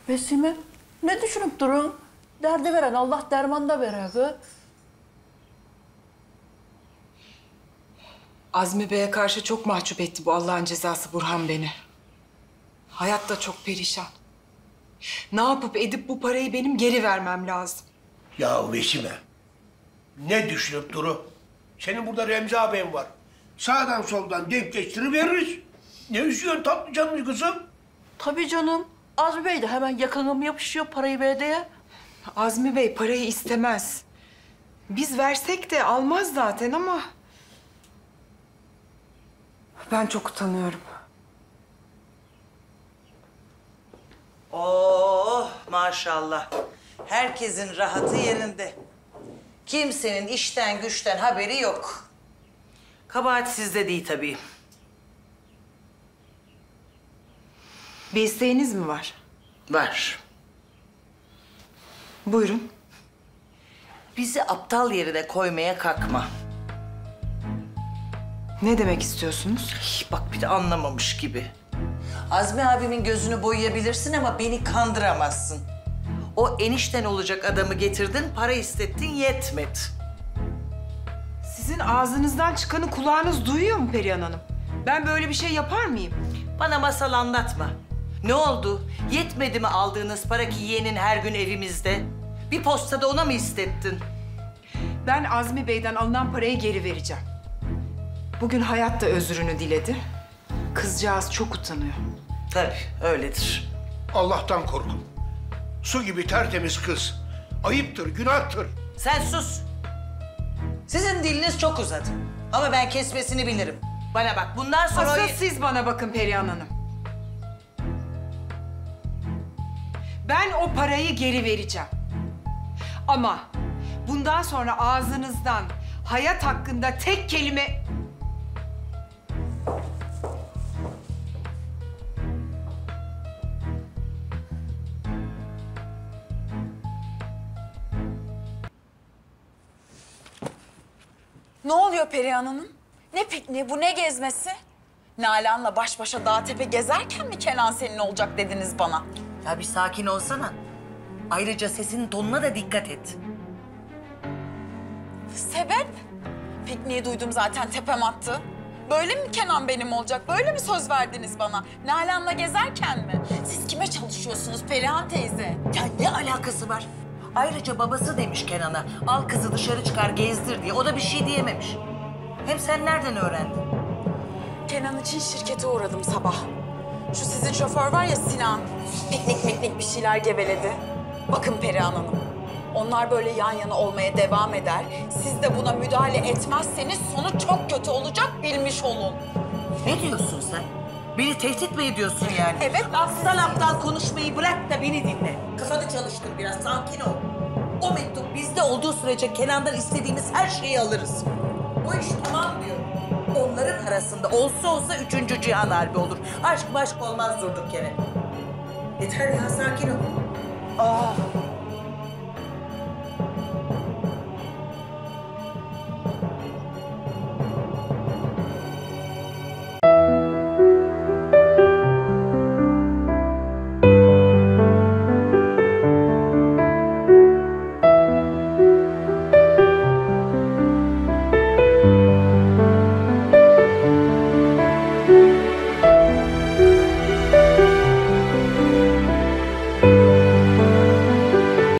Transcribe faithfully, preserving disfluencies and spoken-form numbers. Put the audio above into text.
Besime, ne düşünüp durun? Derdi veren Allah derman da verer kız. Azmi Bey'e karşı çok mahcup etti bu Allah'ın cezası Burhan beni. Hayat da çok perişan. Ne yapıp edip bu parayı benim geri vermem lazım. Ya Vesime, ne düşünüp duru? Senin burada Remzi ağabeyin var. Sağdan soldan denk geçtiriveririz. Ne üzüyorsun tatlı canlı kızım? Tabii canım. Azmi Bey de hemen yakınım yapışıyor parayı ver diye. Azmi Bey parayı istemez. Biz versek de almaz zaten ama... Ben çok utanıyorum. Oh maşallah. Herkesin rahatı yerinde. Kimsenin işten güçten haberi yok. Kabahat sizde değil tabii. Bir isteğiniz mi var? Var. Buyurun. Bizi aptal yerine koymaya kalkma. Ne demek istiyorsunuz? Ay, bak bir de anlamamış gibi. Azmi abimin gözünü boyayabilirsin ama beni kandıramazsın. O enişten olacak adamı getirdin, para istettin, yetmedi. Sizin ağzınızdan çıkanı kulağınız duyuyor mu Perihan Hanım? Ben böyle bir şey yapar mıyım? Bana masal anlatma. Ne oldu? Yetmedi mi aldığınız para ki yeğenin her gün evimizde? Bir postada ona mı istettin? Ben Azmi Bey'den alınan parayı geri vereceğim. Bugün Hayat da özrünü diledi. Kızcağız çok utanıyor. Tabii öyledir. Allah'tan korkun. Su gibi tertemiz kız. Ayıptır, günahtır. Sen sus. Sizin diliniz çok uzadı. Ama ben kesmesini bilirim. Bana bak bundan sonra... Asıl siz bana bakın Perihan Hanım. Ben o parayı geri vereceğim. Ama bundan sonra ağzınızdan Hayat hakkında tek kelime... Ne oluyor Perihan Hanım? Ne pikniği, bu ne gezmesi? Nalan'la baş başa dağ tepe gezerken mi Kenan senin olacak dediniz bana? Ya bir sakin olsana. Ayrıca sesinin tonuna da dikkat et. Sebep? Pikniği duydum zaten tepem attı. Böyle mi Kenan benim olacak? Böyle mi söz verdiniz bana? Nalan'la gezerken mi? Siz kime çalışıyorsunuz Perihan teyze? Ya ne alakası var? Ayrıca babası demiş Kenan'a, al kızı dışarı çıkar gezdir diye. O da bir şey diyememiş. Hem sen nereden öğrendin? Kenan için şirkete uğradım sabah. Şu sizin şoför var ya Sinan. Piknik miknik bir şeyler geveledi. Bakın Perihan Hanım. Onlar böyle yan yana olmaya devam eder. Siz de buna müdahale etmezseniz sonu çok kötü olacak bilmiş olun. Ne diyorsun sen? Beni tehdit mi ediyorsun yani? Evet. Aptal aptal konuşmayı bırak da beni dinle. Kafanı çalıştır biraz, sakin ol. O mektup bizde olduğu sürece Kenan'dan istediğimiz her şeyi alırız. O iş tamam diyor. Onların arasında olsa olsa üçüncü cihan harbi olur. Aşk maşk olmaz durduk yere. Yeter ya, sakin ol. Aa,